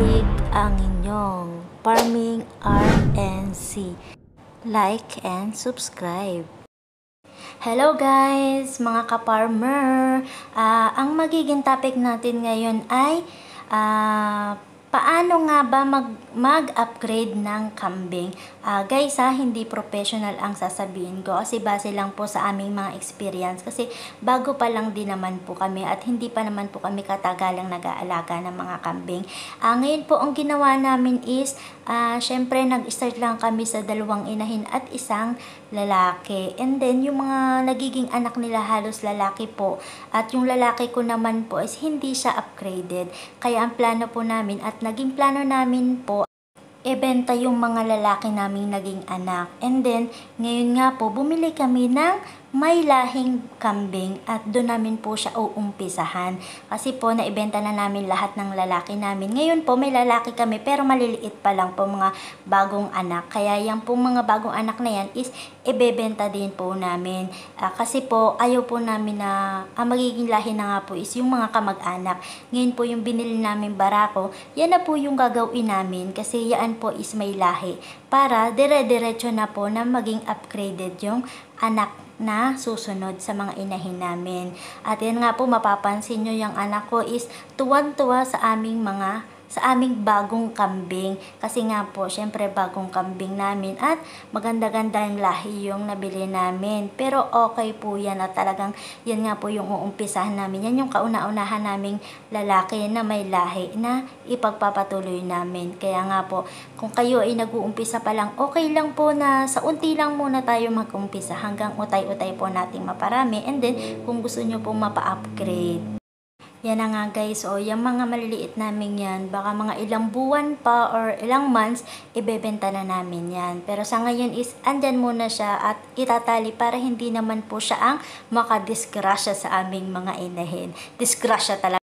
i-click ang inyong Farming RNC. Like and subscribe. Hello guys, mga ka-farmer! Ang magiging topic natin ngayon ay paano nga ba mag-upgrade ng kambing? Guys hindi professional ang sasabihin ko kasi base lang po sa aming mga experience kasi bago pa lang din naman po kami at hindi pa naman po kami katagalang nag-aalaga ng mga kambing. Ngayon po ang ginawa namin is syempre nag-start lang kami sa 2 inahin at 1 lalaki, and then yung mga nagiging anak nila halos lalaki po, at yung lalaki ko naman po is hindi siya upgraded, kaya ang plano po namin at naging plano namin po ibenta yung mga lalaki naming naging anak. And then ngayon nga po bumili kami ng may lahing kambing at doon namin po siya uumpisahan kasi po naibenta na namin lahat ng lalaki namin. Ngayon po may lalaki kami pero maliliit pa lang po, mga bagong anak, kaya yung po mga bagong anak na yan is ibebenta din po namin kasi po ayaw po namin na ang magiging lahi na nga po is yung mga kamag-anak. Ngayon po yung binili namin barako, yan na po yung gagawin namin kasi yan po is may lahi para dire-diretso na po na maging upgraded yung anak na susunod sa mga inahin namin. At yan nga po mapapansin nyo, yung anak ko is tuwan-tuwa sa aming bagong kambing kasi nga po syempre bagong kambing namin at maganda-ganda yung lahi yung nabili namin, pero okay po yan at talagang yan nga po yung uumpisahan namin, yan yung kauna-unahan naming lalaki na may lahi na ipagpapatuloy namin. Kaya nga po kung kayo ay nag-uumpisa pa lang, okay lang po na sa unti lang muna tayo mag-umpisa hanggang utay-utay po nating maparami, and then kung gusto nyo pong mapa-upgrade, yan na nga guys, yung mga maliliit namin yan, baka mga ilang buwan pa or ilang months, ibebenta na namin yan. Pero sa ngayon is, andyan muna siya at itatali para hindi naman po siya ang makadisgrasya sa aming mga inahin. Disgrasya talaga.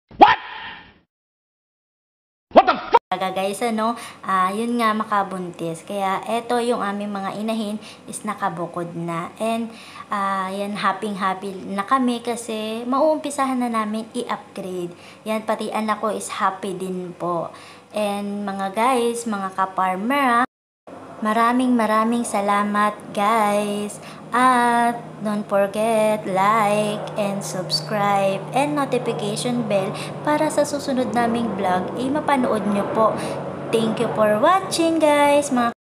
Guys, yun nga, makabuntis. Kaya eto yung aming mga inahin is nakabukod na, and yan, happy na kami kasi mauumpisahan na namin i-upgrade. Yan, pati anak ko is happy din po. And mga guys, mga ka-farmer, maraming salamat guys, at don't forget like and subscribe and notification bell para sa susunod naming vlog mapanood nyo po. Thank you for watching guys, mga